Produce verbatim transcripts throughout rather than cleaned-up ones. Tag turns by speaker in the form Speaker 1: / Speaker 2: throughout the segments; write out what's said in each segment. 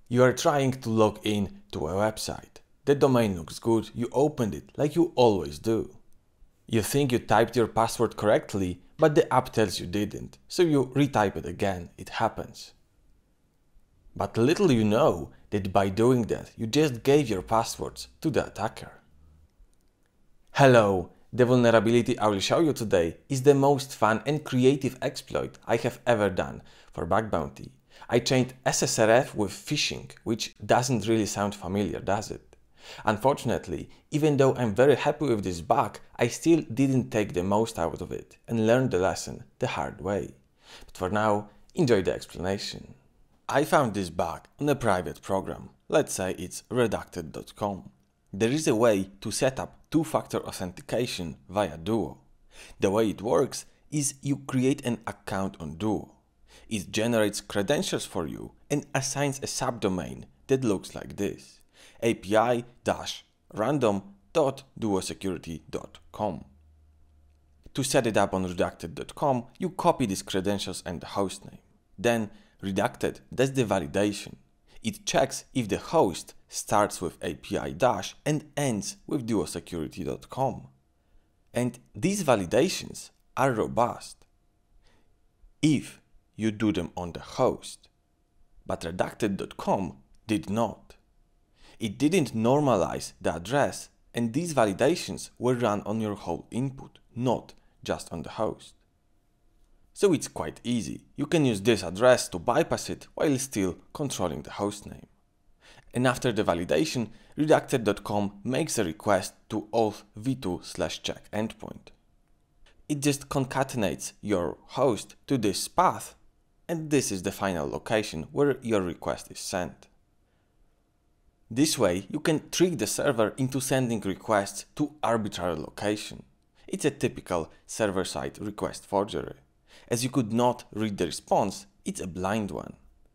Speaker 1: You are trying to log in to a website. The domain looks good, you opened it like you always do. You think you typed your password correctly, but the app tells you didn't, so you retype it again, it happens. But little you know that by doing that, you just gave your passwords to the attacker. Hello, the vulnerability I will show you today is the most fun and creative exploit I have ever done for bug bounty. I changed S S R F with phishing, which doesn't really sound familiar, does it? Unfortunately, even though I'm very happy with this bug, I still didn't take the most out of it and learned the lesson the hard way. But for now, enjoy the explanation. I found this bug on a private program. Let's say it's redacted dot com. There is a way to set up two-factor authentication via Duo. The way it works is you create an account on Duo. It generates credentials for you and assigns a subdomain that looks like this: A P I dash random dot duosecurity dot com. To set it up on redacted dot com, you copy these credentials and the hostname. Then Redacted does the validation. It checks if the host starts with A P I dash and ends with duosecurity dot com. And these validations are robust if you do them on the host. But redacted dot com did not. It didn't normalize the address, and these validations were run on your whole input, not just on the host. So it's quite easy. You can use this address to bypass it while still controlling the hostname. And after the validation, redacted dot com makes a request to auth v two slash check endpoint. It just concatenates your host to this path, and this is the final location where your request is sent. This way, you can trick the server into sending requests to arbitrary location. It's a typical server-side request forgery. As you could not read the response, it's a blind one.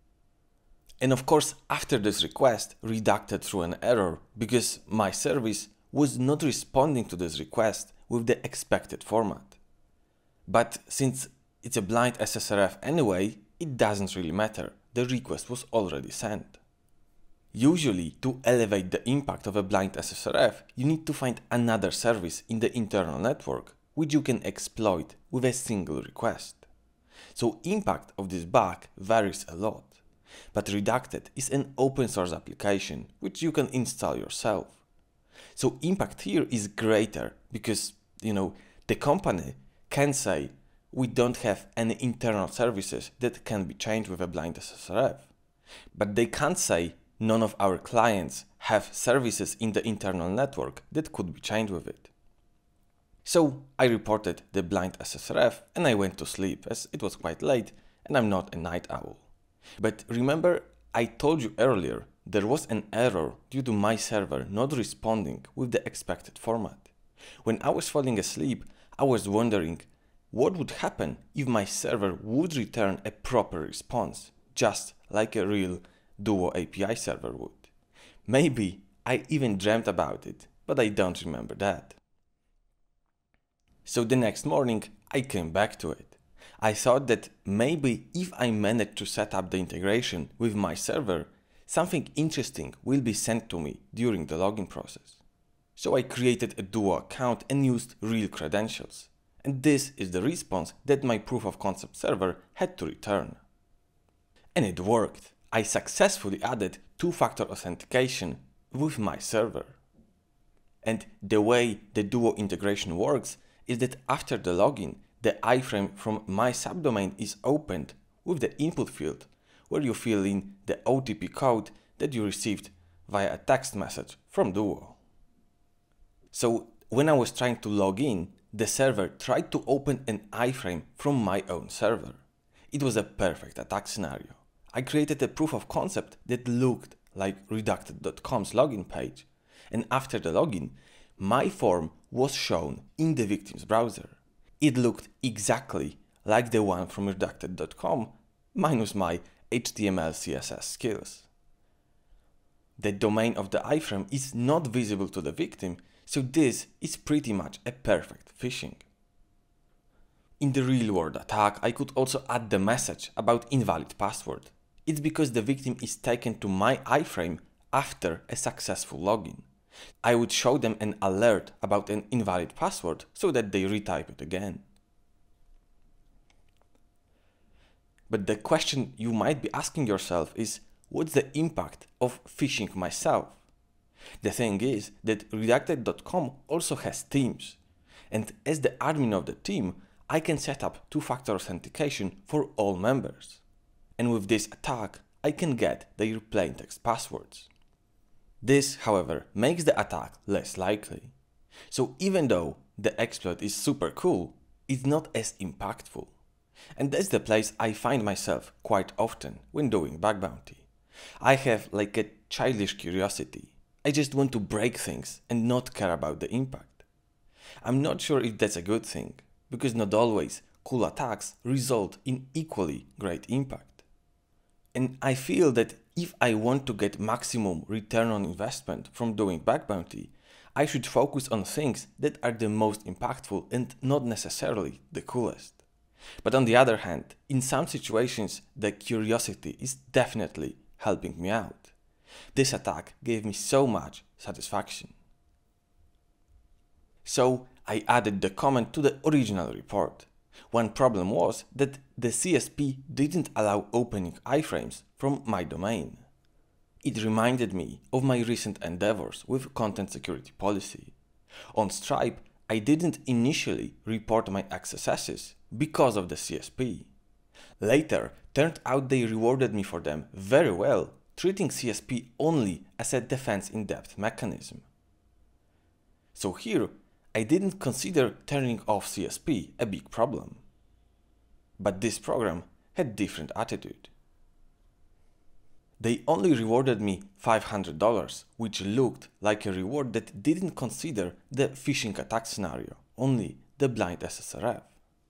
Speaker 1: And of course, after this request, Redacted threw an error because my service was not responding to this request with the expected format. But since it's a blind S S R F anyway, it doesn't really matter. The request was already sent. Usually, to elevate the impact of a blind S S R F, you need to find another service in the internal network, which you can exploit with a single request. So impact of this bug varies a lot. But Redacted is an open source application, which you can install yourself. So impact here is greater because, you know, the company can say, we don't have any internal services that can be changed with a blind S S R F. But they can't say, none of our clients have services in the internal network that could be changed with it. So I reported the blind S S R F and I went to sleep as it was quite late and I'm not a night owl. But remember, I told you earlier there was an error due to my server not responding with the expected format. When I was falling asleep, I was wondering what would happen if my server would return a proper response, just like a real Duo A P I server would. Maybe I even dreamt about it, but I don't remember that. So the next morning, I came back to it. I thought that maybe if I manage to set up the integration with my server, something interesting will be sent to me during the login process. So I created a Duo account and used real credentials. And this is the response that my proof of concept server had to return. And it worked. I successfully added two-factor authentication with my server. And the way the Duo integration works is that after the login, the iframe from my subdomain is opened with the input field where you fill in the O T P code that you received via a text message from Duo. So when I was trying to log in, the server tried to open an iframe from my own server. It was a perfect attack scenario. I created a proof of concept that looked like redacted dot com's login page, and after the login, my form was shown in the victim's browser. It looked exactly like the one from redacted dot com, minus my H T M L C S S skills. The domain of the iframe is not visible to the victim, so this is pretty much a perfect phishing. In the real-world attack, I could also add the message about invalid password. It's because the victim is taken to my iframe after a successful login. I would show them an alert about an invalid password so that they retype it again. But the question you might be asking yourself is, what's the impact of phishing myself? The thing is that redacted dot com also has teams, and as the admin of the team, I can set up two-factor authentication for all members. And with this attack, I can get their plain text passwords. This, however, makes the attack less likely. So even though the exploit is super cool, it's not as impactful. And that's the place I find myself quite often when doing bug bounty. I have like a childish curiosity. I just want to break things and not care about the impact. I'm not sure if that's a good thing, because not always cool attacks result in equally great impact. And I feel that if I want to get maximum return on investment from doing bug bounty, I should focus on things that are the most impactful and not necessarily the coolest. But on the other hand, in some situations, the curiosity is definitely helping me out. This attack gave me so much satisfaction. So I added the comment to the original report. One problem was that the C S P didn't allow opening iframes from my domain. It reminded me of my recent endeavors with content security policy. On Stripe, I didn't initially report my X S Ss because of the C S P. Later, turned out they rewarded me for them very well, treating C S P only as a defense in-depth mechanism. So here, I didn't consider turning off C S P a big problem. But this program had different attitude. They only rewarded me five hundred dollars, which looked like a reward that didn't consider the phishing attack scenario, only the blind S S R F.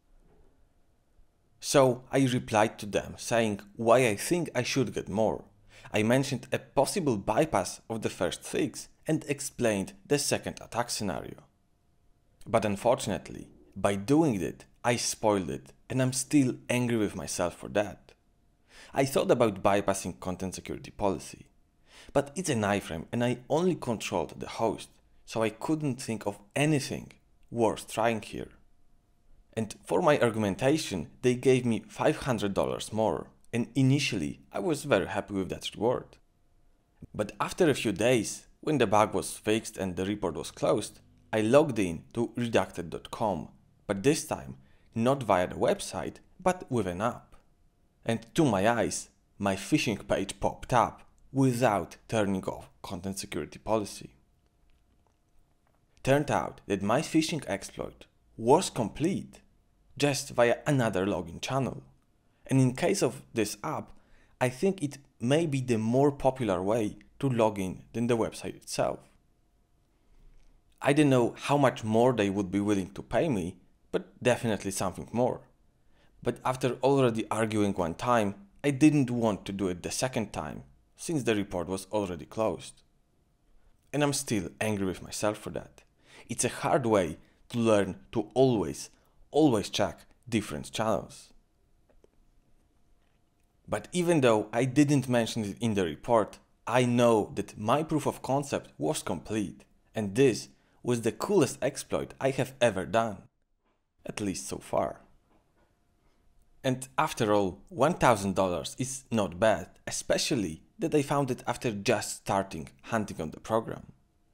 Speaker 1: So I replied to them saying why I think I should get more. I mentioned a possible bypass of the first fix and explained the second attack scenario. But unfortunately, by doing it, I spoiled it, and I'm still angry with myself for that. I thought about bypassing content security policy, but it's an iframe and I only controlled the host, so I couldn't think of anything worth trying here. And for my argumentation, they gave me five hundred dollars more, and initially I was very happy with that reward. But after a few days, when the bug was fixed and the report was closed, I logged in to redacted dot com, but this time not via the website, but with an app. And to my eyes, my phishing page popped up without turning off content security policy. Turned out that my phishing exploit was complete just via another login channel. And in case of this app, I think it may be the more popular way to log in than the website itself. I don't know how much more they would be willing to pay me, but definitely something more. But after already arguing one time, I didn't want to do it the second time, since the report was already closed. And I'm still angry with myself for that. It's a hard way to learn to always, always check different channels. But even though I didn't mention it in the report, I know that my proof of concept was complete, and this was the coolest exploit I have ever done, at least so far. And after all, one thousand dollars is not bad, especially that I found it after just starting hunting on the program.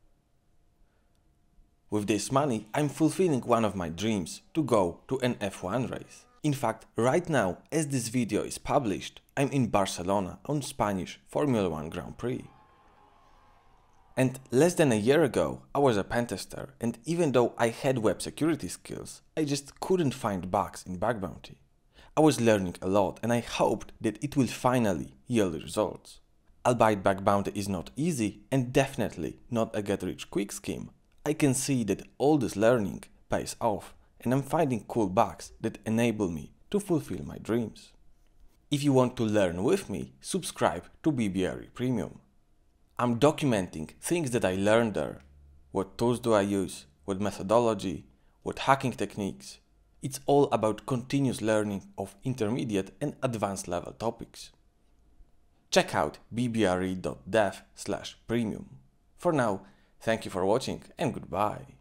Speaker 1: With this money, I'm fulfilling one of my dreams, to go to an F one race. In fact, right now, as this video is published, I'm in Barcelona on Spanish Formula One Grand Prix. And less than a year ago, I was a pentester, and even though I had web security skills, I just couldn't find bugs in bug bounty. I was learning a lot, and I hoped that it will finally yield results. Albeit bug bounty is not easy, and definitely not a get-rich-quick scheme, I can see that all this learning pays off, and I'm finding cool bugs that enable me to fulfill my dreams. If you want to learn with me, subscribe to B B R E Premium. I'm documenting things that I learned there. What tools do I use? What methodology? What hacking techniques? It's all about continuous learning of intermediate and advanced level topics. check out b b r e dot dev slash premium. For now, thank you for watching and goodbye.